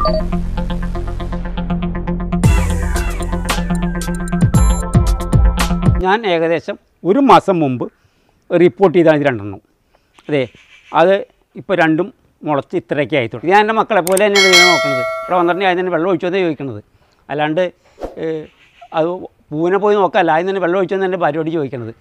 ഞാൻ ഏകദേശം ഒരു മാസം മുമ്പ് റിപ്പോർട്ട് ചെയ്താണ് ഇത് രണ്ടെണ്ണം. അതെ, അത് ഇപ്പോൾ രണ്ടും മുളച്ച് ഇത്രയൊക്കെ ആയിത്തോളൂ. ഞാൻ എൻ്റെ മക്കളെ പോലെ തന്നെയാണ് ഇതിനെ നോക്കുന്നത്. ഇവിടെ വന്നിട്ട് ആദ്യം തന്നെ വെള്ളം ഒഴിച്ചോന്നേ ചോദിക്കുന്നത്. അല്ലാണ്ട് അത് പൂവിനെ പോയി നോക്കാമല്ല, ആദ്യം തന്നെ വെള്ളം ഒഴിച്ചോന്ന് എൻ്റെ ഭാര്യയോട് ചോദിക്കുന്നത്.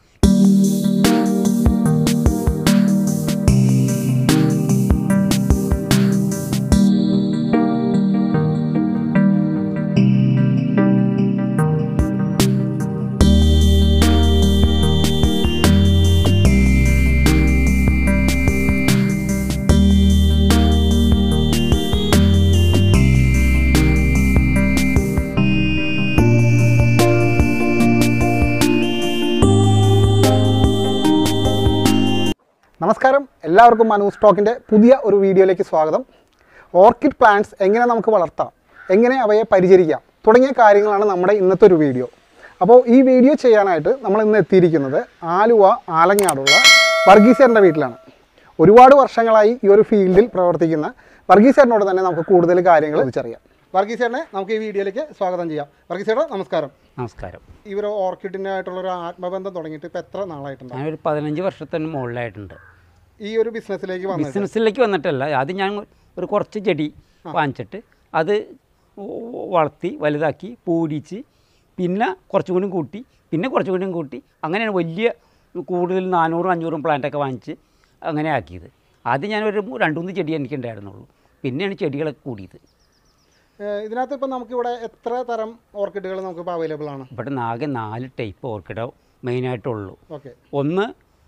നമസ്കാരം, എല്ലാവർക്കും മനു സ്റ്റോക്കിൻ്റെ പുതിയ ഒരു വീഡിയോയിലേക്ക് സ്വാഗതം. ഓർക്കിഡ് പ്ലാന്റ്സ് എങ്ങനെ നമുക്ക് വളർത്താം, എങ്ങനെ അവയെ പരിചരിക്കാം തുടങ്ങിയ കാര്യങ്ങളാണ് നമ്മുടെ ഇന്നത്തെ ഒരു വീഡിയോ. അപ്പോൾ ഈ വീഡിയോ ചെയ്യാനായിട്ട് നമ്മൾ ഇന്ന് എത്തിയിരിക്കുന്നത് ആലുവ ആലങ്ങാടുള്ള വർഗീസേട്ടൻ്റെ വീട്ടിലാണ്. ഒരുപാട് വർഷങ്ങളായി ഈ ഒരു ഫീൽഡിൽ പ്രവർത്തിക്കുന്ന വർഗീസേട്ടനോട് തന്നെ നമുക്ക് കൂടുതൽ കാര്യങ്ങൾ ചോദിച്ചറിയാം. വർഗീസേട്ടനെ നമുക്ക് ഈ വീഡിയോയിലേക്ക് സ്വാഗതം ചെയ്യാം. വർഗീസേട്ടൻ നമസ്കാരം. നമസ്കാരം. ഇവർ ഓർക്കിഡിനായിട്ടുള്ളൊരു ആത്മബന്ധം തുടങ്ങിയിട്ട് ഇപ്പോൾ എത്ര നാളായിട്ടുണ്ട്? ഞാനൊരു 15 വർഷത്തിന് മുകളിലായിട്ടുണ്ട് ഈ ഒരു ബിസിനസ്സിലേക്ക് വന്നിട്ടല്ല. ആദ്യം ഞാൻ ഒരു കുറച്ച് ചെടി വാങ്ങിച്ചിട്ട് അത് വളർത്തി വലുതാക്കി പൂടിച്ച് പിന്നെ കുറച്ചും കൂടി കൂട്ടി പിന്നെ കുറച്ചും കൂടി കൂട്ടി അങ്ങനെയാണ് വലിയ കൂടുതൽ 400-500 പ്ലാന്റൊക്കെ വാങ്ങിച്ച് അങ്ങനെ ആക്കിയത്. ആദ്യം ഞാനൊരു 2-3 ചെടി എനിക്കുണ്ടായിരുന്നുള്ളൂ. പിന്നെയാണ് ചെടികളൊക്കെ കൂടിയത്. ഇതിനകത്ത് ഇപ്പോൾ നമുക്കിവിടെ എത്ര തരം ഓർക്കിഡുകൾ നമുക്കിപ്പോൾ അവൈലബിൾ ആണ്? ഇവിടെ ആകെ 4 ടൈപ്പ് ഓർക്കിഡ് മെയിനായിട്ടുള്ളൂ. ഓക്കെ. ഒന്ന്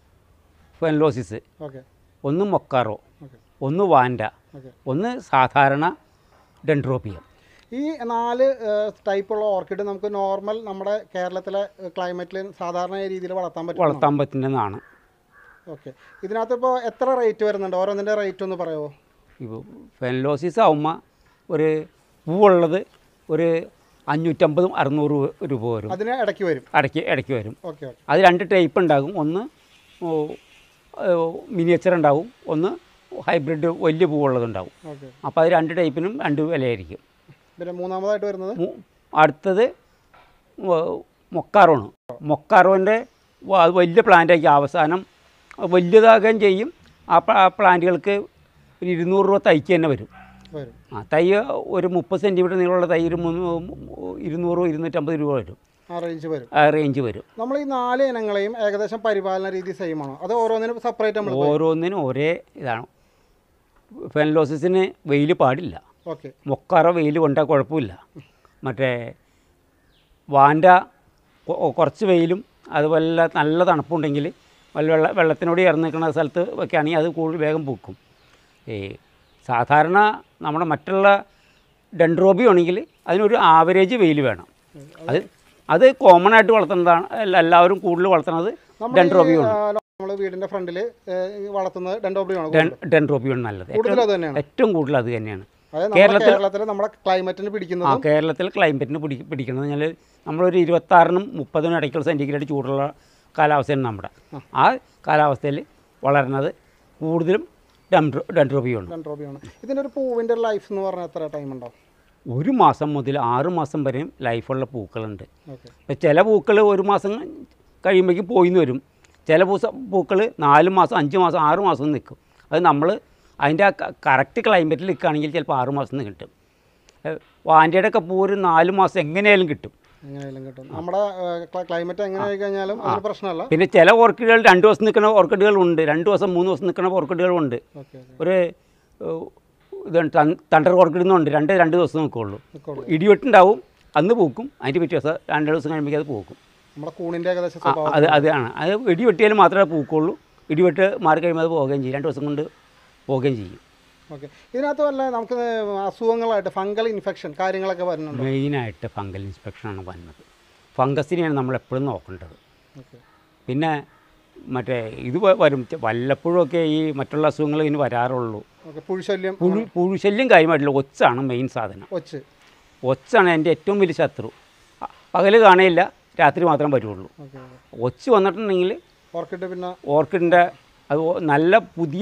ഫെൻലോസിസ്, ഒന്ന് മൊക്കാറോ, ഒന്ന് വാൻഡ, ഒന്ന് സാധാരണ ഡെൻഡ്രോപ്പിയം. ഈ 4 ടൈപ്പുള്ള ഓർക്കിഡ് നമുക്ക് നോർമൽ നമ്മുടെ കേരളത്തിലെ ക്ലൈമറ്റിൽ സാധാരണ രീതിയിൽ വളർത്താൻ പറ്റുന്നതാണ്. ഓക്കെ. ഇതിനകത്ത് ഇപ്പോൾ എത്ര റേറ്റ് വരുന്നുണ്ട്? ഓരോന്നിൻ്റെ റേറ്റ് ഒന്ന് പറയുമോ? ഇപ്പോൾ ഫെൻലോസിസ് ആവുമ്പോൾ ഒരു പൂവുള്ളത് ഒരു 550-600 രൂപ വരും. അതിന് ഇടയ്ക്ക് വരും. ഓക്കെ. അത് 2 ടൈപ്പ് ഉണ്ടാകും. ഒന്ന് മിനിയേച്ചർ ഉണ്ടാവും, ഒന്ന് ഹൈബ്രിഡ് വലിയ പൂവുള്ളതുണ്ടാവും. അപ്പോൾ അത് 2 ടൈപ്പിനും 2 വിലയായിരിക്കും. പിന്നെ മൂന്നാമതായിട്ട് വരുന്നത് അടുത്തത് മൊക്കാറോണ്. മൊക്കാറോൻ്റെ അത് വലിയ പ്ലാന്റാക്കി അവസാനം വലിയതാകുകയും ചെയ്യും. ആ പ്ലാന്റുകൾക്ക് ഒരു 200 രൂപ തൈക്ക് തന്നെ വരും. തൈ ഒരു 30 സെൻറ്റിമീറ്റർ നീളമുള്ള തൈ ഒരു 200-250 രൂപ വരും. റേഞ്ച് വരും. നമ്മൾ ഈ 4 ഇനങ്ങളെയും ഏകദേശം പരിപാലന രീതി സെയിം ആണോ, അത് ഓരോന്നിനും സെപ്പറേറ്റ്? ഓരോന്നിനും ഒരേ ഇതാണ്. ഫെൻലോസിന് വെയിൽ പാടില്ല. മൊക്കാറോ വെയിൽ കൊണ്ടാൽ കുഴപ്പമില്ല. മറ്റേ വാൻഡ കുറച്ച് വെയിലും അതുപോലെ നല്ല തണുപ്പുണ്ടെങ്കിൽ വെള്ളത്തിനോട് ചേർന്ന് നിൽക്കുന്ന സ്ഥലത്ത് വെക്കുകയാണെങ്കിൽ അത് കൂടുതൽ വേഗം പൂക്കും. സാധാരണ നമ്മുടെ മറ്റുള്ള ഡെൻഡ്രോബിയം ആണെങ്കിൽ അതിനൊരു ആവറേജ് വെയിൽ വേണം. അത് കോമൺ ആയിട്ട് വളർത്തുന്നതാണ്. എല്ലാവരും കൂടുതൽ വളർത്തുന്നത് ഡെൻഡ്രോബിയം ആണ്. നമ്മുടെ വീടിൻ്റെ ഫ്രണ്ടിൽ വളർത്തുന്നത് ഡെൻഡ്രോബിയം നല്ലത്. ഏറ്റവും കൂടുതൽ അത് തന്നെയാണ് കേരളത്തിൽ നമ്മുടെ ക്ലൈമറ്റിന് പിടിക്കുന്നത്. കേരളത്തിൽ ക്ലൈമറ്റിന് പിടിക്കുന്നത് പറഞ്ഞാൽ നമ്മളൊരു 26-30 ഇടയ്ക്കുള്ള സെൻറ്റിഗ്രേഡ് ചൂടുള്ള കാലാവസ്ഥയാണ് നമ്മുടെ. ആ കാലാവസ്ഥയിൽ വളരുന്നത് കൂടുതലും ഡെൻഡ്രോബിയം ആണ്. ഇതിൻ്റെ ഒരു പൂവിൻ്റെ ലൈഫ് എന്ന് പറഞ്ഞാൽ എത്ര ടൈം ഉണ്ടാവും? 1 മാസം മുതൽ 6 മാസം വരെയും ലൈഫുള്ള പൂക്കളുണ്ട്. ഇപ്പോൾ ചില പൂക്കൾ 1 മാസം കഴിയുമ്പോഴേക്കും പോയിന്ന് വരും. ചില പൂക്കൾ 4 മാസം 5 മാസം 6 മാസം നിൽക്കും. അത് നമ്മൾ അതിൻ്റെ ആ കറക്റ്റ് ക്ലൈമറ്റിൽ നിൽക്കുകയാണെങ്കിൽ ചിലപ്പോൾ 6 മാസം കിട്ടും. വാൻഡയുടെ ഒക്കെ പൂ ഒരു 4 മാസം എങ്ങനെയായാലും കിട്ടും. നമ്മുടെ ക്ലൈമറ്റ് എങ്ങനെ ആയി കഴിഞ്ഞാലും പ്രശ്നമല്ല. പിന്നെ ചില ഓർക്കിഡുകൾ 2 ദിവസം നിൽക്കുന്ന ഓർക്കിഡുകളുണ്ട്, 2 ദിവസം 3 ദിവസം നിൽക്കുന്ന ഓർക്കിഡുകളുണ്ട്. ഒരു ഇതുണ്ട് തണ്ടർ ഓർക്കിഡ് എന്നുണ്ട്, 2 ദിവസം നിൽക്കുള്ളൂ. ഇടിവെട്ടുണ്ടാവും, അന്ന് പൂക്കും. അതിൻ്റെ പിറ്റേ ദിവസം 2 ദിവസം കഴിയുമ്പോൾ അത് പൂക്കും. നമ്മുടെ കൂണിൻ്റെ ഏകദേശം അതാണ്. അത് ഇടിവെട്ടിയാൽ മാത്രമേ പൂക്കുള്ളൂ. ഇടിവെട്ട് മാറി കഴിയുമ്പോൾ അത് പോവുകയും ചെയ്യും. 2 ദിവസം കൊണ്ട് പോവുകയും ചെയ്യും. ഓക്കെ. ഇതിനകത്ത് വല്ല നമുക്ക് അസുഖങ്ങളായിട്ട് ഫംഗൽ ഇൻഫെക്ഷൻ കാര്യങ്ങളൊക്കെ വരുന്നുണ്ട്? മെയിനായിട്ട് ഫംഗൽ ഇൻഫെക്ഷനാണ് വരുന്നത്. ഫംഗസിനെയാണ് നമ്മളെപ്പോഴും നോക്കേണ്ടത്. പിന്നെ മറ്റേ ഇത് വരും വല്ലപ്പോഴുമൊക്കെ ഈ മറ്റുള്ള അസുഖങ്ങൾ ഇതിന് വരാറുള്ളൂ. പുഴുശല്യം കാര്യമായിട്ടില്ല. ഒച്ചാണ് മെയിൻ സാധനം. ഒച്ചാണ് എൻ്റെ ഏറ്റവും വലിയ ശത്രു. പകൽ കാണുകയില്ല, രാത്രി മാത്രം വരുള്ളൂ. ഒച്ച് വന്നിട്ടുണ്ടെങ്കിൽ ഓർക്കിഡിൻ്റെ അത് നല്ല പുതിയ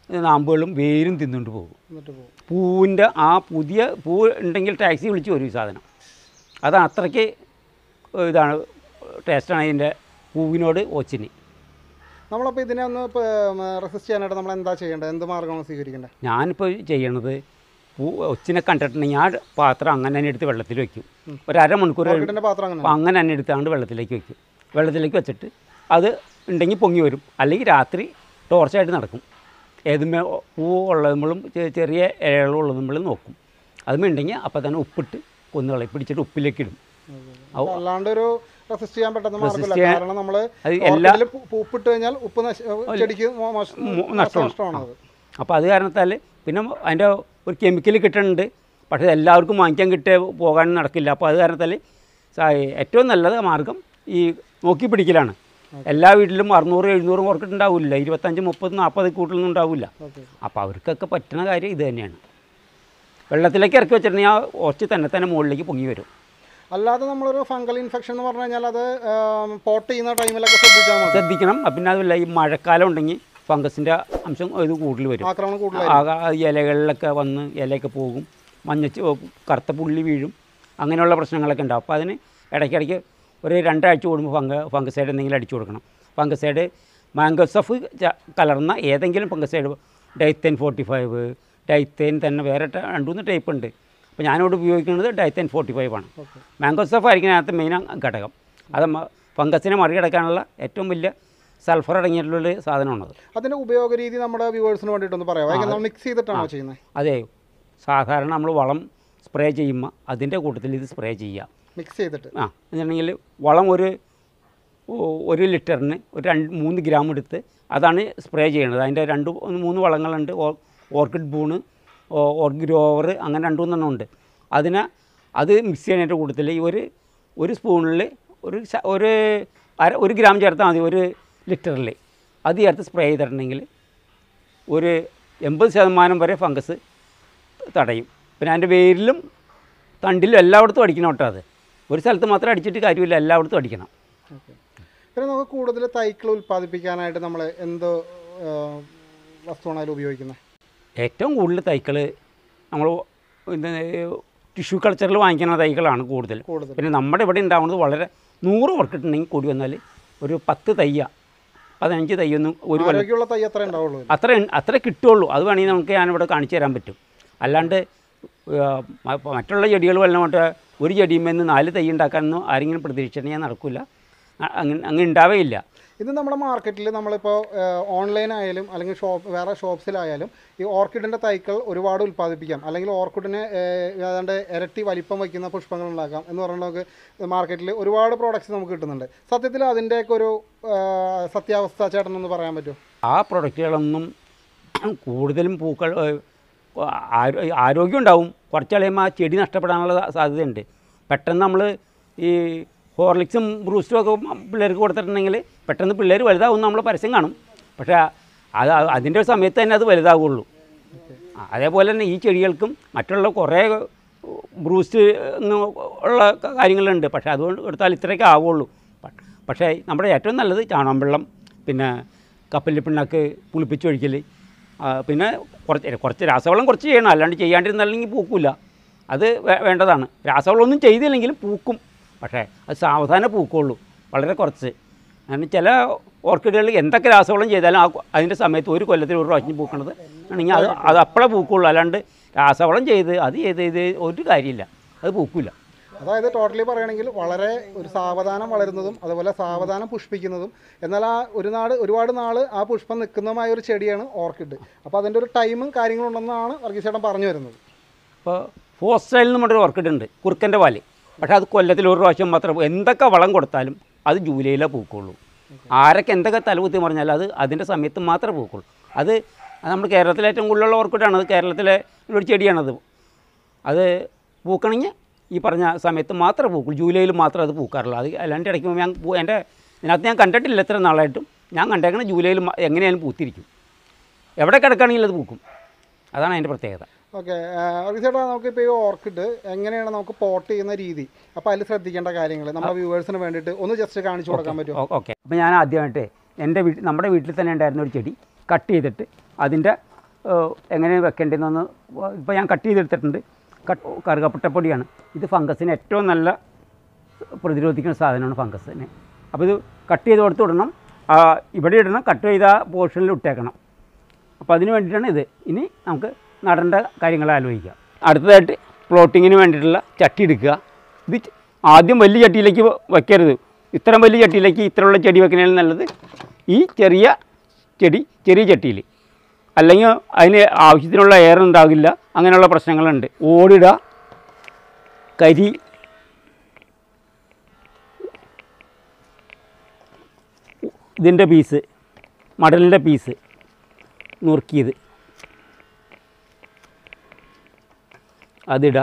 നാമ്പുകളും വേരും തിന്നുകൊണ്ട് പോകും. പൂവിൻ്റെ ആ പുതിയ പൂ ഉണ്ടെങ്കിൽ ടാക്സി വിളിച്ച് വരും ഈ സാധനം. അത് അത്രയ്ക്ക് ഇതാണ് ടേസ്റ്റാണ് അതിൻ്റെ പൂവിനോട് ഒച്ചിന്. നമ്മളപ്പോൾ ഇതിനെ ഒന്ന് റെസിസ്റ്റ് ചെയ്യാനായിട്ട് നമ്മൾ എന്താ ചെയ്യേണ്ടത്? എന്ത് മാർഗ്ഗമാണ് സ്വീകരിക്കേണ്ടത്? ഞാനിപ്പോൾ ചെയ്യണത് ഒച്ചിനെ കണ്ടിട്ടുണ്ടെങ്കിൽ ആ പാത്രം അങ്ങനെ തന്നെ എടുത്ത് വെള്ളത്തിൽ വയ്ക്കും. ഒരു അരമണിക്കൂർ അങ്ങനെ തന്നെ എടുത്താണ്ട് വെള്ളത്തിലേക്ക് വയ്ക്കും. വെള്ളത്തിലേക്ക് വെച്ചിട്ട് അത് ഉണ്ടെങ്കിൽ പൊങ്ങി വരും, അല്ലെങ്കിൽ രാത്രി ടോർച്ചായിട്ട് നടക്കും. ഏതുമേ പൂ ഉള്ളതുമ്പോഴും ചെറിയ ഇലകളുള്ളതുമ്പോഴും നോക്കും. അതുമേ ഉണ്ടെങ്കിൽ അപ്പോൾ തന്നെ ഉപ്പിട്ട് കൊന്നുകളയും, പിടിച്ചിട്ട് ഉപ്പിലേക്ക് ഇടും. അല്ലാണ്ടൊരു റെസിസ്റ്റ് ചെയ്യാൻ പറ്റുന്ന മാർഗ്ഗമില്ല. കാരണം നമ്മൾ ഉപ്പിട്ട് കഴിഞ്ഞാൽ ഉപ്പ് ചെടിക്ക് നഷ്ടമാണ്. അപ്പോൾ അത് കാരണത്താൽ പിന്നെ അതിൻ്റെ ഒരു കെമിക്കൽ കിട്ടുന്നുണ്ട്, പക്ഷേ എല്ലാവർക്കും വാങ്ങിക്കാൻ പോകാൻ നടക്കില്ല. അപ്പോൾ അത് കാരണത്താൽ ഏറ്റവും നല്ല മാർഗ്ഗം ഈ നോക്കി പിടിക്കലാണ്. എല്ലാ വീട്ടിലും 600-700 ഓർക്കിഡ് ഉണ്ടാവില്ല, 25-30-40 കൂട്ടിലൊന്നും ഉണ്ടാവില്ല. അപ്പോൾ അവർക്കൊക്കെ പറ്റുന്ന കാര്യം ഇത് തന്നെയാണ്. വെള്ളത്തിലേക്ക് ഇറക്കി വെച്ചിട്ടുണ്ടെങ്കിൽ ആ ഓർച്ച് തന്നെ മുകളിലേക്ക് പൊങ്ങി വരും. അല്ലാതെ നമ്മളൊരു ഫംഗൽ ഇൻഫെക്ഷൻ എന്ന് പറഞ്ഞു കഴിഞ്ഞാൽ അത് പോട്ട് ചെയ്യുന്ന ടൈമിലൊക്കെ ശ്രദ്ധിക്കണം. പിന്നെ അതുമില്ല, ഈ മഴക്കാലം ഉണ്ടെങ്കിൽ ഫംഗസിൻ്റെ അംശം ഇത് കൂടുതൽ വരും. ഇലകളിലൊക്കെ വന്ന് ഇലയൊക്കെ പോകും, കറുത്ത പുള്ളി വീഴും, അങ്ങനെയുള്ള പ്രശ്നങ്ങളൊക്കെ ഉണ്ടാവും. അപ്പോൾ അതിന് ഇടയ്ക്കിടയ്ക്ക് ഒരു 2 ആഴ്ച കൂടുമ്പോൾ ഫംഗസൈഡ് എന്തെങ്കിലും അടിച്ചു കൊടുക്കണം. ഫംഗസൈഡ് മാംഗോസഫ് കലർന്ന ഏതെങ്കിലും ഫംഗസൈഡ്, ഡൈത്തേൻ 45, ഡൈത്തേൻ തന്നെ വേറെ 2-3 ടൈപ്പ് ഉണ്ട്. അപ്പോൾ ഞാനിവിടെ ഉപയോഗിക്കുന്നത് ഡൈത്തേൻ 45 ആണ്. മാംഗോസഫ് ആയിരിക്കും അതിനകത്ത് മെയിൻ ഘടകം. അത് ഫംഗസിനെ മറികടക്കാനുള്ള ഏറ്റവും വലിയ സൾഫർ അടങ്ങിയിട്ടുള്ളൊരു സാധനമാണത്. അതിൻ്റെ ഉപയോഗ രീതി നമ്മുടെ വ്യൂവേഴ്സിന് വേണ്ടിയിട്ടൊന്ന് പറയാം. മിക്സ് ചെയ്തിട്ടാണോ ചെയ്യുന്നത്? അതെ, സാധാരണ നമ്മൾ വളം സ്പ്രേ ചെയ്യുമ്പോൾ അതിൻ്റെ കൂട്ടത്തിൽ ഇത് സ്പ്രേ ചെയ്യുക, മിക്സ് ചെയ്തിട്ട്. എന്നുണ്ടെങ്കിൽ വളം ഒരു ലിറ്ററിന് ഒരു 3 ഗ്രാം എടുത്ത് അതാണ് സ്പ്രേ ചെയ്യണത്. അതിൻ്റെ 2-3 വളങ്ങളുണ്ട്. ഓർക്കിഡ് ബൂണ്, ഓർക്കിഡ് ഗ്രോവർ, അങ്ങനെ 2-3 ഉണ്ട്. അത് മിക്സ് ചെയ്യുന്നതിൻ്റെ കൂട്ടത്തിൽ ഒരു സ്പൂണിൽ ഒരു ഗ്രാം ചേർത്താൽ മതി. 1 ലിറ്ററിൽ അത് ചേർത്ത് സ്പ്രേ ചെയ്തിട്ടുണ്ടെങ്കിൽ ഒരു 80% വരെ ഫംഗസ് തടയും. പിന്നെ അതിൻ്റെ വേരിലും തണ്ടിലും എല്ലായിടത്തും അടിക്കണം കേട്ടോ. അത് ഒരു സ്ഥലത്ത് മാത്രം അടിച്ചിട്ട് കാര്യമില്ല, എല്ലായിടത്തും അടിക്കണം. പിന്നെ നമുക്ക് കൂടുതൽ തൈകൾ ഉൽപ്പാദിപ്പിക്കാനായിട്ട് നമ്മൾ എന്ത് വസ്തുവാണ് ഉപയോഗിക്കുന്നത്? ഏറ്റവും കൂടുതൽ തൈകൾ നമ്മൾ ടിഷ്യൂ കൾച്ചറിൽ വാങ്ങിക്കുന്ന തൈകളാണ് കൂടുതൽ. പിന്നെ നമ്മുടെ ഇവിടെ ഉണ്ടാവുന്നത് വളരെ 100 ഓർക്കിഡുണ്ടെങ്കിൽ കൂടി വന്നാൽ ഒരു 10 തയ്യ 15 തയ്യൊന്നും ഒരു അത്ര കിട്ടുള്ളൂ. അത് വേണമെങ്കിൽ നമുക്ക് ഞാനിവിടെ കാണിച്ചു തരാൻ പറ്റും. അല്ലാണ്ട് മറ്റുള്ള ചെടികൾ വല്ലതുകൊണ്ട് ഒരു ചെടിയുമെന്ന് 4 തൈ ഉണ്ടാക്കാനൊന്നും ആരെങ്കിലും പ്രതീക്ഷിച്ചിട്ടുണ്ടെങ്കിൽ നടക്കില്ല, അങ്ങനെ ഉണ്ടാവേയില്ല. ഇത് നമ്മുടെ മാർക്കറ്റിൽ നമ്മളിപ്പോൾ ഓൺലൈനായാലും അല്ലെങ്കിൽ വേറെ ഷോപ്സിലായാലും ഈ ഓർക്കിഡിൻ്റെ തൈകൾ ഒരുപാട് ഉൽപ്പാദിപ്പിക്കാം, അല്ലെങ്കിൽ ഓർക്കിഡിനെ ഏതാണ്ട് ഇരട്ടി വലിപ്പം വയ്ക്കുന്ന പുഷ്പങ്ങൾ ഉണ്ടാക്കാം എന്ന് പറഞ്ഞാൽ നമുക്ക് മാർക്കറ്റിൽ ഒരുപാട് പ്രോഡക്റ്റ്സ് നമുക്ക് കിട്ടുന്നുണ്ട്. സത്യത്തിൽ അതിൻ്റെയൊക്കെ ഒരു സത്യാവസ്ഥ ചേട്ടനൊന്ന് പറയാൻ പറ്റുമോ? ആ പ്രൊഡക്റ്റുകളൊന്നും കൂടുതലും പൂക്കൾ ആരോഗ്യം ഉണ്ടാവും, കുറച്ച് കളയുമ്പോൾ ആ ചെടി നഷ്ടപ്പെടാനുള്ള സാധ്യതയുണ്ട്. പെട്ടെന്ന് നമ്മൾ ഈ ഹോർലിക്സും ബ്രൂസ്റ്റും ഒക്കെ പിള്ളേർക്ക് കൊടുത്തിട്ടുണ്ടെങ്കിൽ പെട്ടെന്ന് പിള്ളേർ വലുതാവും നമ്മൾ പരസ്യം കാണും, പക്ഷേ അതിൻ്റെ ഒരു സമയത്ത് തന്നെ അത് വലുതാവുള്ളൂ. അതേപോലെ തന്നെ ഈ ചെടികൾക്കും മറ്റുള്ള കുറേ ബ്രൂസ്റ്റ് ഉള്ള കാര്യങ്ങളുണ്ട്, പക്ഷേ അതുകൊണ്ട് എടുത്താൽ ഇത്രയൊക്കെ ആവുള്ളൂ. പക്ഷേ നമ്മുടെ ഏറ്റവും നല്ലത് ചാണകം വെള്ളം, പിന്നെ കപ്പലിൽ പിണ്ണാക്ക് പുളിപ്പിച്ചൊഴിക്കൽ, പിന്നെ കുറച്ച് രാസവളം കുറച്ച് ചെയ്യണം, അല്ലാണ്ട് ചെയ്യാണ്ടിരുന്നാലെങ്കിൽ പൂക്കില്ല. അത് വേണ്ടതാണ്. രാസവളം ഒന്നും ചെയ്തില്ലെങ്കിലും പൂക്കും, പക്ഷേ അത് സാവധാനം പൂക്കുള്ളൂ, വളരെ കുറച്ച്. അങ്ങനെ ചില ഓർക്കിഡുകളിൽ എന്തൊക്കെ രാസവളം ചെയ്താലും അതിൻ്റെ സമയത്ത് ഒരു കൊല്ലത്തിൽ ഒരു പ്രാവശ്യം പൂക്കണത് ആണെങ്കിൽ അത് അപ്പോഴേ പൂക്കുള്ളൂ, അല്ലാണ്ട് രാസവളം ചെയ്ത് ഒരു കാര്യമില്ല, അത് പൂക്കില്ല. അതായത് ടോട്ടലി പറയുകയാണെങ്കിൽ വളരെ ഒരു സാവധാനം വളരുന്നതും അതുപോലെ സാവധാനം പുഷ്പിക്കുന്നതും, എന്നാൽ ഒരുപാട് നാൾ ആ പുഷ്പം നിൽക്കുന്നതുമായ ഒരു ചെടിയാണ് ഓർക്കിഡ്. അപ്പോൾ അതിൻ്റെ ഒരു ടൈമും കാര്യങ്ങളും ഉണ്ടെന്നാണ് വർഗീസ് ചേട്ടൻ പറഞ്ഞു വരുന്നത്. ഇപ്പോൾ ഫോസ്റ്റൈൽ എന്ന് പറഞ്ഞൊരു ഓർക്കിഡ് ഉണ്ട്, കുറുക്കൻ്റെ പാല്. പക്ഷേ അത് കൊല്ലത്തിൽ ഒരു പ്രാവശ്യം മാത്രം, എന്തൊക്കെ വളം കൊടുത്താലും അത് ജൂലൈയിലേ പൂക്കുള്ളൂ. ആരൊക്കെ എന്തൊക്കെ തലകുത്തി പറഞ്ഞാലും അത് അതിൻ്റെ സമയത്ത് മാത്രമേ പൂക്കുള്ളൂ. അത് നമ്മുടെ കേരളത്തിലെ ഏറ്റവും കൂടുതലുള്ള ഓർക്കിഡാണ്. അത് കേരളത്തിലെ ഒരു ചെടിയാണത്. അത് പൂക്കണമെങ്കിൽ ഈ പറഞ്ഞ സമയത്ത് മാത്രമേ പൂക്കുള്ളൂ, ജൂലൈയിൽ മാത്രമേ അത് പൂക്കാറുള്ളൂ. അത് അല്ലാണ്ട് ഇടയ്ക്ക് ഇതിനകത്ത് ഞാൻ കണ്ടിട്ടില്ല എത്ര നാളായിട്ടും. ഞാൻ കണ്ടേക്കണ ജൂലൈയിൽ എങ്ങനെയാലും പൂത്തിരിക്കും, എവിടെ കിടക്കുകയാണെങ്കിലും അത് പൂക്കും. അതാണ് അതിൻ്റെ പ്രത്യേകത. ഓക്കെ ചേട്ടാ, നമുക്കിപ്പോൾ ഈ ഓർക്കിഡ് എങ്ങനെയാണ് നമുക്ക് പോട്ട് ചെയ്യുന്ന രീതി, അപ്പോൾ അതിൽ ശ്രദ്ധിക്കേണ്ട കാര്യങ്ങൾ നമ്മുടെ വ്യൂവേഴ്സിന് വേണ്ടിയിട്ട് ഒന്ന് ജസ്റ്റ് കാണിച്ചു കൊടുക്കാൻ പറ്റുമോ? ഓക്കെ. അപ്പോൾ ഞാൻ ആദ്യമായിട്ട് നമ്മുടെ വീട്ടിൽ തന്നെ ഉണ്ടായിരുന്ന ഒരു ചെടി കട്ട് ചെയ്തിട്ട് അതിൻ്റെ എങ്ങനെ വെക്കേണ്ടതെന്നൊന്ന് ഇപ്പോൾ ഞാൻ കട്ട് ചെയ്തെടുത്തിട്ടുണ്ട്. കറുകപ്പട്ടപ്പൊടിയാണ്. ഇത് ഫംഗസിന് ഏറ്റവും നല്ല പ്രതിരോധിക്കുന്ന സാധനമാണ് ഫംഗസിന്. അപ്പോൾ ഇത് കട്ട് ചെയ്ത് കൊടുത്ത് ഇടണം, ഇവിടെ ഇടണം, കട്ട് ചെയ്ത പോർഷനിൽ ഇട്ടേക്കണം. അപ്പോൾ അതിന് വേണ്ടിയിട്ടാണ് ഇത്. ഇനി നമുക്ക് നടേണ്ട കാര്യങ്ങൾ ആലോചിക്കാം. അടുത്തതായിട്ട് പ്ലോട്ടിങ്ങിന് വേണ്ടിയിട്ടുള്ള ചട്ടി എടുക്കുക. ഇത് ആദ്യം വലിയ ചട്ടിയിലേക്ക് വയ്ക്കരുത്. ഇത്രയും വലിയ ചട്ടിയിലേക്ക് ഇത്രയുള്ള ചെടി വെക്കുന്നതിന് നല്ലത് ഈ ചെറിയ ചട്ടിയിൽ, അല്ലെങ്കിൽ അതിന് ആവശ്യത്തിനുള്ള എയർ ഉണ്ടാകില്ല, അങ്ങനെയുള്ള പ്രശ്നങ്ങളുണ്ട്. ഓടിടുക, കരി, ഇതിൻ്റെ പീസ്, മടലിൻ്റെ പീസ് നുറുക്കിയത് അതിടുക,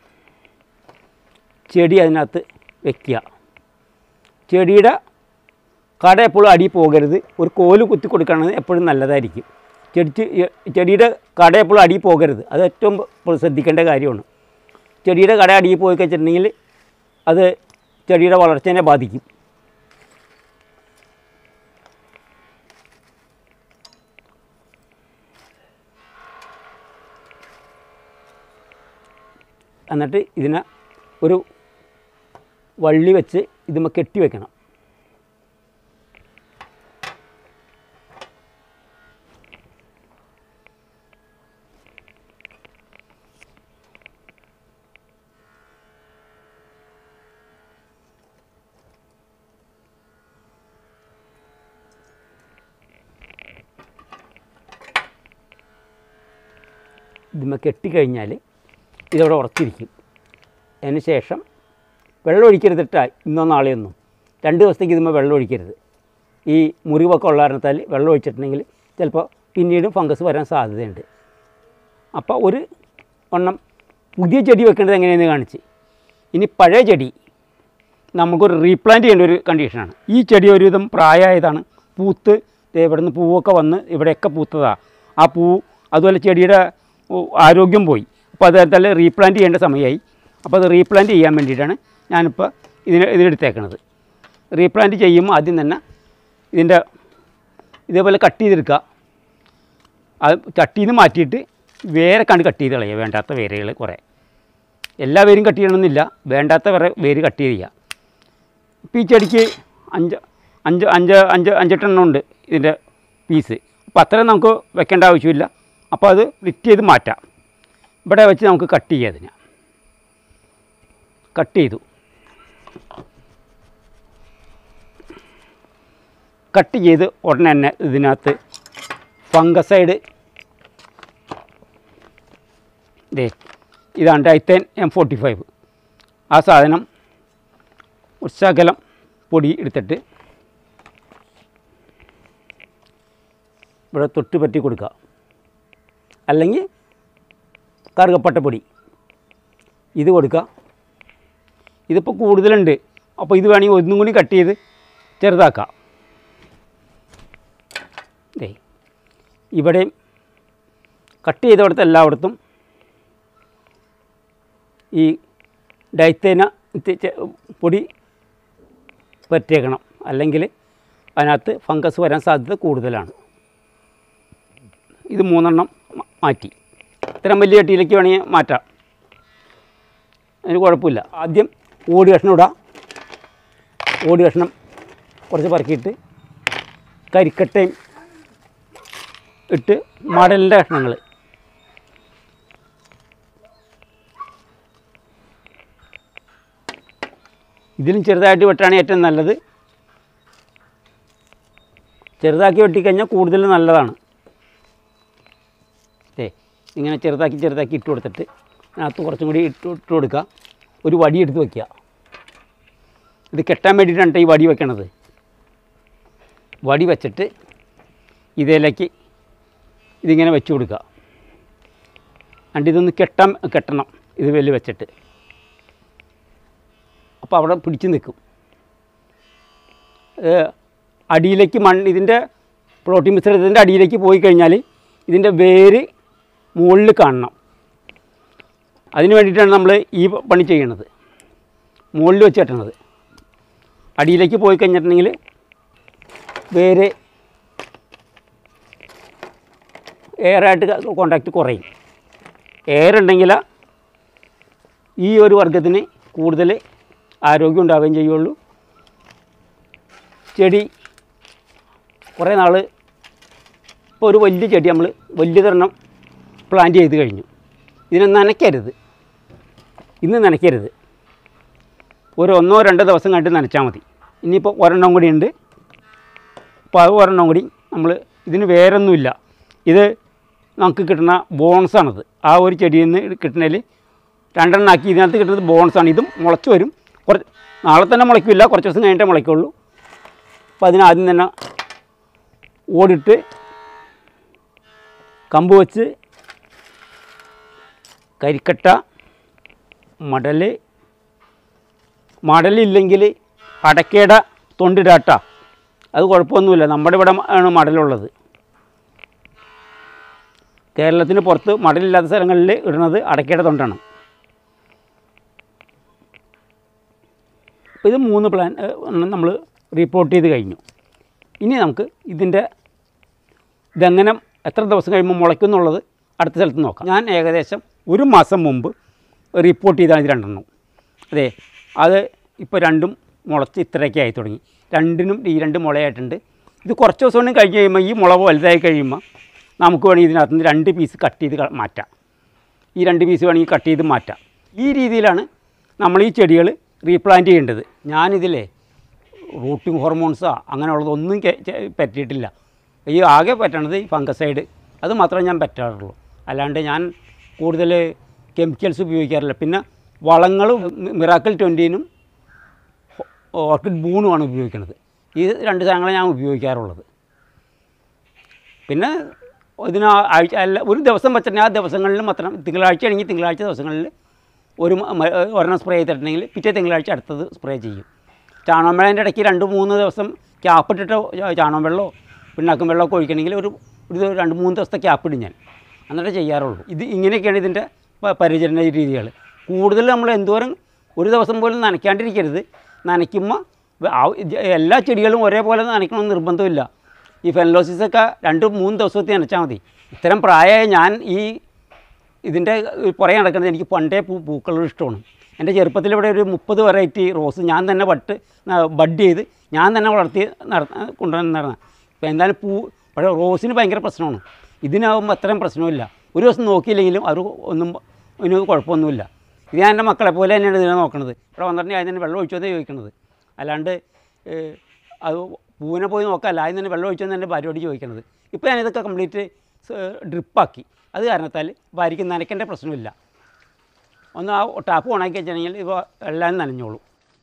ചെടി അതിനകത്ത് വയ്ക്കുക. ചെടിയുടെ കട എപ്പോഴും അടി പോകരുത്. ഒരു കോല് കുത്തി കൊടുക്കുകയാണെങ്കിൽ എപ്പോഴും നല്ലതായിരിക്കും. ചെടിയുടെ കട എപ്പോഴും അടി പോകരുത്. അത് ഏറ്റവും ശ്രദ്ധിക്കേണ്ട കാര്യമാണ്. ചെടിയുടെ കട അടി പോയി വെച്ചിട്ടുണ്ടെങ്കിൽ അത് ചെടിയുടെ വളർച്ചയെ ബാധിക്കും. എന്നിട്ട് ഇതിനെ ഒരു വള്ളി വെച്ച് ഇതുമ്മ കെട്ടി വെക്കണം. ഇതുമ്മ കെട്ടിക്കഴിഞ്ഞാൽ ഇതവിടെ ഉറച്ചിരിക്കും. അതിന് ശേഷം വെള്ളം ഒഴിക്കരുതിട്ടാ ഇന്നോ നാളെയൊന്നും. 2 ദിവസത്തേക്ക് ഇതുമ്പോൾ വെള്ളം ഒഴിക്കരുത്. ഈ മുറിവൊക്കെ ഉള്ള കാരണത്താൽ വെള്ളം ഒഴിച്ചിട്ടുണ്ടെങ്കിൽ ചിലപ്പോൾ പിന്നീടും ഫംഗസ് വരാൻ സാധ്യതയുണ്ട്. അപ്പോൾ ഒരു പുതിയ ചെടി വെക്കേണ്ടത് എങ്ങനെയെന്ന് കാണിച്ച്. ഇനി പഴയ ചെടി നമുക്കൊരു റീപ്ലാന്റ് ചെയ്യേണ്ട ഒരു കണ്ടീഷനാണ്. ഈ ചെടി ഒരുവിധം പ്രായമായതാണ്. പൂത്ത് ഇവിടെ നിന്ന് പൂവൊക്കെ വന്ന് ഇവിടെയൊക്കെ പൂത്തതാണ്. ആ അതുപോലെ ചെടിയുടെ ആരോഗ്യം പോയി. അപ്പോൾ അതെല്ലാം റീപ്ലാന്റ് ചെയ്യേണ്ട സമയമായി. അപ്പോൾ അത് റീപ്ലാന്റ് ചെയ്യാൻ വേണ്ടിയിട്ടാണ് ഞാനിപ്പോൾ ഇതിനെടുത്തേക്കണത്. റീപ്ലാന്റ് ചെയ്യുമ്പോൾ ആദ്യം തന്നെ ഇതേപോലെ കട്ട് ചെയ്തെടുക്കുക. അത് ചട്ടിയിൽ നിന്ന് മാറ്റിയിട്ട് വേറെ കട്ട് ചെയ്ത് കളയുക. വേണ്ടാത്ത വേരുകൾ കുറേ, എല്ലാ വേരും കട്ട് ചെയ്യണമെന്നില്ല, വേണ്ടാത്ത വേര് കട്ട് ചെയ്യുക. ഇപ്പോൾ ഈ ചെടിക്ക് 5-8 ഉണ്ട് ഇതിൻ്റെ പീസ്. അപ്പോൾ അത്രയും നമുക്ക് വെക്കേണ്ട ആവശ്യമില്ല. അപ്പോൾ അത് ലിറ്റ് ചെയ്ത് മാറ്റാം. ഇവിടെ വെച്ച് നമുക്ക് കട്ട് ചെയ്യാം. അതിനെ കട്ട് ചെയ്തു. കട്ട് ചെയ്ത് ഉടനെ തന്നെ ഇതിനകത്ത് ഫംഗസൈഡ് ഇതാണ് ഡൈത്തേൻ M45. ആ സാധനം ഒരു ശകലം പൊടി എടുത്തിട്ട് ഇവിടെ തൊട്ട് പറ്റി കൊടുക്കുക. അല്ലെങ്കിൽ കറുകപ്പട്ടപ്പൊടി ഇത് കൊടുക്കുക. ഇതിപ്പോൾ കൂടുതലുണ്ട്, അപ്പോൾ ഇത് വേണമെങ്കിൽ ഒന്നും കൂടി കട്ട് ചെയ്ത് ചെറുതാക്കാം. ഇവിടെയും കട്ട് ചെയ്തവിടുത്തെ എല്ലായിടത്തും ഈ ഡൈത്തേന പൊടി പറ്റേക്കണം, അല്ലെങ്കിൽ അതിനകത്ത് ഫംഗസ് വരാൻ സാധ്യത കൂടുതലാണ്. ഇത് 3 മാറ്റി. ഇത്തരം വലിയ ചട്ടിയിലേക്ക് വേണമെങ്കിൽ മാറ്റാം, അതിന് കുഴപ്പമില്ല. ആദ്യം ഓടി കഷ്ണം ഇടാം. ഓടി കഷ്ണം കുറച്ച് പറക്കിയിട്ട് കരിക്കട്ടയും ഇട്ട് മടലിൻ്റെ കഷ്ണങ്ങൾ ഇതിലും ചെറുതായിട്ട് വെട്ടാണ് ഏറ്റവും നല്ലത്. ചെറുതാക്കി വെട്ടിക്കഴിഞ്ഞാൽ കൂടുതൽ നല്ലതാണ്. ഇങ്ങനെ ചെറുതാക്കി ഇട്ട് കൊടുത്തിട്ട് അതിനകത്ത് കുറച്ചും കൂടി ഇട്ട് കൊടുക്കുക. ഒരു വടി എടുത്ത് വയ്ക്കുക. ഇത് കെട്ടാൻ വേണ്ടിയിട്ടാണ് ഈ വടി വെക്കണത്. വടി വെച്ചിട്ട് ഇതിലേക്ക് ഇതിങ്ങനെ വെച്ച് കൊടുക്കുക. എന്നിട്ട് ഇതൊന്ന് കെട്ടണം ഇത് വലിയ വെച്ചിട്ട്. അപ്പോൾ അവിടെ പിടിച്ച് നിൽക്കും. അടിയിലേക്ക് ഇതിൻ്റെ പ്രോട്ടീൻ മിശ്രിതത്തിൻ്റെ അടിയിലേക്ക് പോയി കഴിഞ്ഞാൽ ഇതിൻ്റെ വേര് മുകളിൽ കാണണം. അതിന് വേണ്ടിയിട്ടാണ് നമ്മൾ ഈ പണി ചെയ്യണത്. മുകളിൽ വെച്ച് കെട്ടണത്. അടിയിലേക്ക് പോയി കഴിഞ്ഞിട്ടുണ്ടെങ്കിൽ വേര് എയറായിട്ട് കോണ്ടാക്റ്റ് കുറയും. എയർ ഉണ്ടെങ്കിൽ ഈ ഒരു വർഗത്തിന് കൂടുതൽ ആരോഗ്യം ഉണ്ടാവുകയും ചെയ്യുള്ളൂ. ചെടി കുറേ നാൾ ഇപ്പോൾ ഒരു വലിയ ചെടി നമ്മൾ വലിയ തരണം പ്ലാന്റ് ചെയ്ത് കഴിഞ്ഞു. ഇതിനെ നനയ്ക്കരുത്, ഇന്ന് നനയ്ക്കരുത്, ഒരു 1-2 ദിവസം കണ്ട് നനച്ചാൽ മതി. ഇനിയിപ്പോൾ ഒരെണ്ണം കൂടി ഉണ്ട്. അപ്പോൾ അത് ഒരെണ്ണം കൂടി നമ്മൾ ഇതിന് വേറൊന്നുമില്ല, ഇത് നമുക്ക് കിട്ടുന്ന ബോൺസാണത്. ആ ഒരു ചെടിയിൽ നിന്ന് കിട്ടുന്നതിൽ 2 എണ്ണം ആക്കി ഇതിനകത്ത് കിട്ടുന്നത് ബോൺസാണ്. ഇതും മുളച്ച് വരും. നാളെ തന്നെ മുളയ്ക്കില്ല, കുറച്ച് ദിവസം കഴിഞ്ഞിട്ടേ മുളയ്ക്കുള്ളൂ. അപ്പോൾ അതിനാദ്യം തന്നെ ഓടിട്ട് കമ്പ് വെച്ച് കരിക്കട്ട, മടലില്ലെങ്കിൽ അടക്കയുടെ തൊണ്ടിടാട്ട, അത് കുഴപ്പമൊന്നുമില്ല. നമ്മുടെ ഇവിടെ ആണ് മടലുള്ളത്. കേരളത്തിന് പുറത്ത് മടലില്ലാത്ത സ്ഥലങ്ങളിൽ ഇടുന്നത് അടക്കയുടെ തൊണ്ടാണ്. അപ്പോൾ ഇത് 3 പ്ലാൻ നമ്മൾ റിപ്പോർട്ട് ചെയ്ത് കഴിഞ്ഞു. ഇനി നമുക്ക് ഇതെങ്ങനെ എത്ര ദിവസം കഴിയുമ്പോൾ മുളയ്ക്കും എന്നുള്ളത് അടുത്ത സ്ഥലത്ത് നോക്കാം. ഞാൻ ഏകദേശം 1 മാസം മുമ്പ് റിപ്പോർട്ട് ചെയ്താണ് ഇത് 2 എണ്ണം. അതെ, അത് ഇപ്പോൾ 2ഉം മുളച്ച് ഇത്രയൊക്കെ ആയി തുടങ്ങി. 2നും ഈ 2 മുളയായിട്ടുണ്ട്. ഇത് കുറച്ച് ദിവസം കൊണ്ട് കഴിഞ്ഞ് കഴിയുമ്പോൾ ഈ മുള വലുതായി കഴിയുമ്പോൾ നമുക്ക് വേണമെങ്കിൽ ഇതിനകത്ത് നിന്ന് 2 പീസ് കട്ട് ചെയ്ത് മാറ്റാം. ഈ 2 പീസ് വേണമെങ്കിൽ കട്ട് ചെയ്ത് മാറ്റാം. ഈ രീതിയിലാണ് നമ്മൾ ഈ ചെടികൾ റീപ്ലാന്റ് ചെയ്യേണ്ടത്. ഞാനിതിലെ റൂട്ടിങ് ഹോർമോൺസോ അങ്ങനെയുള്ളതൊന്നും പറ്റിയിട്ടില്ല. ഈ ആകെ പറ്റണത് ഈ ഫംഗസൈഡ്, അത് മാത്രമേ ഞാൻ പറ്റാറുള്ളൂ. അല്ലാണ്ട് ഞാൻ കൂടുതൽ കെമിക്കൽസ് ഉപയോഗിക്കാറില്ല. പിന്നെ വളങ്ങൾ മിറാക്കിൾ 20നും ഓർക്കിഡ് ബൂണുമാണ് ഉപയോഗിക്കുന്നത്. ഈ 2 സാധനങ്ങളെ ഞാൻ ഉപയോഗിക്കാറുള്ളത്. പിന്നെ ഇതിന് ആഴ്ച അല്ല, ഒരു ദിവസം വെച്ചിട്ടുണ്ടെങ്കിൽ ആ ദിവസങ്ങളിൽ മാത്രം, തിങ്കളാഴ്ച ആണെങ്കിൽ തിങ്കളാഴ്ച ദിവസങ്ങളിൽ ഒരെണ്ണം സ്പ്രേ ചെയ്തിട്ടുണ്ടെങ്കിൽ പിറ്റേ തിങ്കളാഴ്ച അടുത്തത് സ്പ്രേ ചെയ്യും. ചാണകം വെള്ളത്തിൻ്റെ ഇടയ്ക്ക് 2-3 ദിവസം ക്യാപ്പിട്ടിട്ട് ചാണകം വെള്ളമോ പിണ്ണാക്കും വെള്ളമൊക്കെ ഒഴിക്കണമെങ്കിൽ ഒരു 2-3 ദിവസത്തെ ക്യാപ്പിടും ഞാൻ, എന്നിട്ട് ചെയ്യാറുള്ളൂ. ഇങ്ങനെയൊക്കെയാണ് ഇതിൻ്റെ പരിചരണ രീതികൾ. കൂടുതൽ നമ്മൾ എന്തോരം ഒരു ദിവസം പോലും നനയ്ക്കാണ്ടിരിക്കരുത്. നനയ്ക്കുമ്പോൾ എല്ലാ ചെടികളും ഒരേപോലെ നനയ്ക്കണമെന്ന് നിർബന്ധമില്ല. ഈ ഫെനലോസിസൊക്കെ 2-3 ദിവസത്തിൽ നനച്ചാൽ മതി. ഇത്തരം പ്രായമായ ഞാൻ ഇതിൻ്റെ പുറകെ നടക്കുന്നത്, എനിക്ക് പണ്ടേ പൂക്കളോട് ഇഷ്ടമാണ്. എൻ്റെ ചെറുപ്പത്തിൽ ഇവിടെ ഒരു 30 വെറൈറ്റി റോസ് ഞാൻ തന്നെ ബഡ് ചെയ്ത് ഞാൻ തന്നെ വളർത്തി കൊണ്ടുവന്നിരുന്ന. ഇപ്പോൾ എന്തായാലും പക്ഷേ റോസിന് ഭയങ്കര പ്രശ്നമാണ്. ഇതിനാകുമ്പോൾ അത്രയും പ്രശ്നമില്ല. ഒരു ദിവസം നോക്കിയില്ലെങ്കിലും ഇതിന് കുഴപ്പമൊന്നുമില്ല. ഇത് ഞാൻ എൻ്റെ മക്കളെ പോലെ തന്നെയാണ് ഇതിനെ നോക്കുന്നത്. ഇവിടെ വന്നിട്ടുണ്ടെങ്കിൽ അതിന് വെള്ളം ഒഴിച്ചതേ ചോദിക്കണത്. അല്ലാണ്ട് അത് പൂവിനെ പോയി നോക്കാമല്ല, അതിന് തന്നെ വെള്ളം ഒഴിച്ചതെന്ന് എൻ്റെ ഭാര്യയോട് ചോദിക്കണത്. ഇപ്പോൾ ഞാനിതൊക്കെ കംപ്ലീറ്റ് ഡ്രിപ്പാക്കി. അത് കാരണത്താൽ ഭാര്യയ്ക്ക് നനയ്ക്കേണ്ട പ്രശ്നമില്ല. ഒന്ന് ആ ടാപ്പ് ഓണാക്കി വെച്ചിട്ടുണ്ടെങ്കിൽ ഇപ്പോൾ എല്ലാം നനഞ്ഞോളൂ.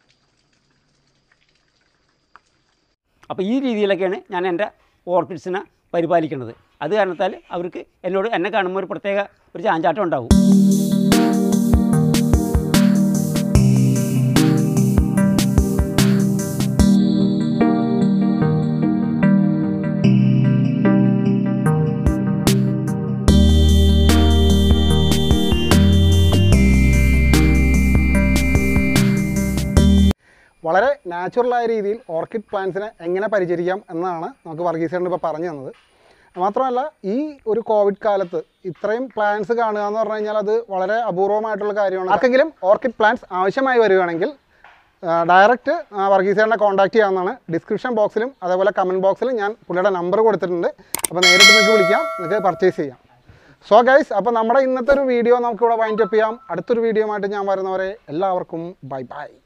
അപ്പോൾ ഈ രീതിയിലൊക്കെയാണ് ഞാൻ എൻ്റെ ഓർക്കിഡ്സിനെ പരിപാലിക്കുന്നത്. അത് കാരണത്താൽ അവർക്ക് എന്നെ കാണുമ്പോൾ ഒരു പ്രത്യേക ഒരു ചാഞ്ചാട്ടം ഉണ്ടാവും. വളരെ നാച്ചുറലായ രീതിയിൽ ഓർക്കിഡ് പ്ലാന്റ്സിനെ എങ്ങനെ പരിചരിക്കാം എന്നാണ് നമുക്ക് വർഗീസേട്ടൻ ഇപ്പോൾ പറഞ്ഞു തന്നത്. മാത്രമല്ല, ഈ ഒരു കോവിഡ് കാലത്ത് ഇത്രയും പ്ലാന്റ്സ് കാണുക എന്ന് പറഞ്ഞു കഴിഞ്ഞാൽ അത് വളരെ അപൂർവമായിട്ടുള്ള കാര്യമാണ്. ആർക്കെങ്കിലും ഓർക്കിഡ് പ്ലാന്റ്സ് ആവശ്യമായി വരികയാണെങ്കിൽ ഡയറക്റ്റ് വർഗീസേട്ടനെ കോൺടാക്ട് ചെയ്യാവുന്നതാണ്. ഡിസ്ക്രിപ്ഷൻ ബോക്സിലും അതേപോലെ കമൻറ്റ് ബോക്സിലും ഞാൻ പുള്ളിയുടെ നമ്പർ കൊടുത്തിട്ടുണ്ട്. അപ്പോൾ നേരിട്ട് നിങ്ങൾക്ക് വിളിക്കാം, നിങ്ങൾക്ക് പർച്ചേസ് ചെയ്യാം. സോ ഗൈസ്, അപ്പോൾ നമ്മുടെ ഇന്നത്തെ ഒരു വീഡിയോ നമുക്കിവിടെ വൈൻഡ് അപ്പ് ചെയ്യാം. അടുത്തൊരു വീഡിയോ ആയിട്ട് ഞാൻ വരുന്നവരെ എല്ലാവർക്കും ബൈ ബൈ.